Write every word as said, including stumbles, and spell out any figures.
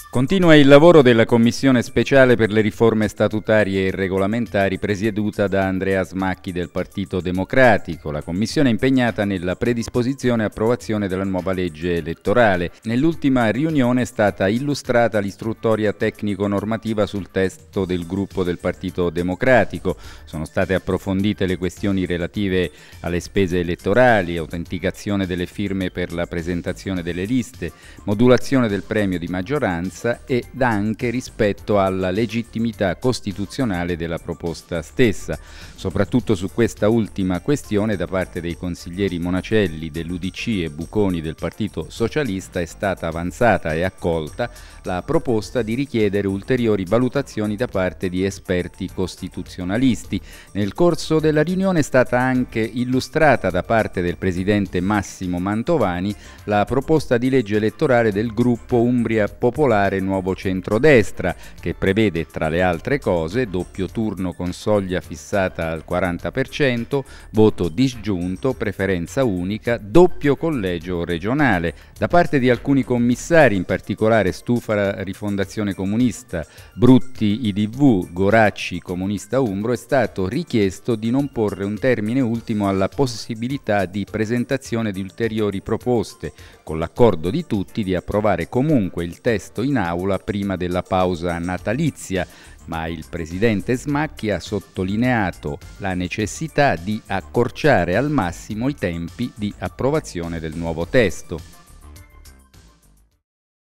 Continua il lavoro della Commissione speciale per le riforme statutarie e regolamentari presieduta da Andrea Smacchi del Partito Democratico. La Commissione è impegnata nella predisposizione e approvazione della nuova legge elettorale. Nell'ultima riunione è stata illustrata l'istruttoria tecnico-normativa sul testo del gruppo del Partito Democratico. Sono state approfondite le questioni relative alle spese elettorali, autenticazione delle firme per la presentazione delle liste, modulazione del premio di maggioranza ed anche rispetto alla legittimità costituzionale della proposta stessa. Soprattutto su questa ultima questione, da parte dei consiglieri Monacelli dell'U D C e Buconi del Partito Socialista, è stata avanzata e accolta la proposta di richiedere ulteriori valutazioni da parte di esperti costituzionalisti. Nel corso della riunione è stata anche illustrata da parte del presidente Massimo Mantovani la proposta di legge elettorale del gruppo Umbria Popolare Nuovo Centrodestra, che prevede tra le altre cose doppio turno con soglia fissata al quaranta per cento, voto disgiunto, preferenza unica, doppio collegio regionale. Da parte di alcuni commissari, in particolare Stufa Rifondazione Comunista, Brutti I D V, Goracci Comunista Umbro, è stato richiesto di non porre un termine ultimo alla possibilità di presentazione di ulteriori proposte, con l'accordo di tutti di approvare comunque il testo in aula prima della pausa natalizia, ma il presidente Smacchi ha sottolineato la necessità di accorciare al massimo i tempi di approvazione del nuovo testo.